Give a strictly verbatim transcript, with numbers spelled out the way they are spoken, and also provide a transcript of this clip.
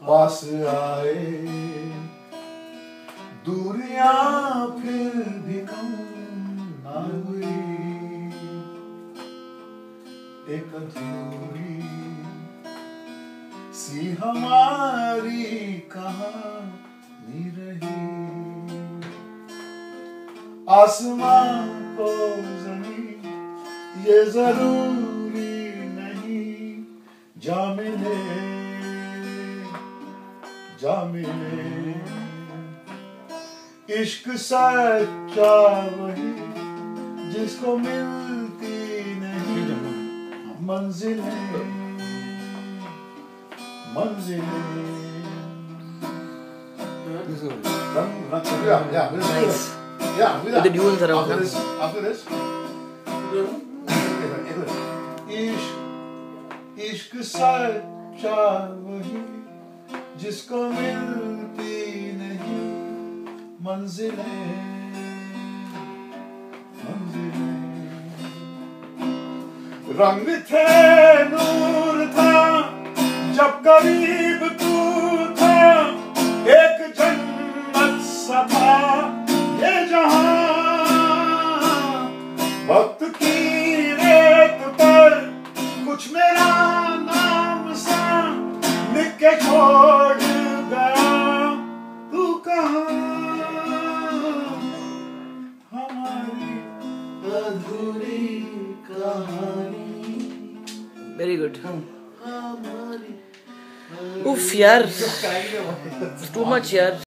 पास आए, दूरियां फिर भी कम ना हुई, एक अधूरी सी हमारी कहानी रही। आसमां को ज़मीन ये जरूरी नहीं, जा मिले जा मिले, इश्क सच्चा वही जिसको मिलती नहीं मंजिलें मंजिलें। Nice. Yeah, with the duels around. After this, after this, इश्क इश्क सच्चा वही जिसको मिलती नहीं मंजिलें मंजिलें। रंग थे नूर था जब करीब तू था, एक जन्नत सा था ये जहां। वक्त की रेत पर कुछ मेरा नाम सा लिख के छोड़ गया, तू कहाँ हमारी अधूरी कहानी। Very good. Oof यार, too much यार.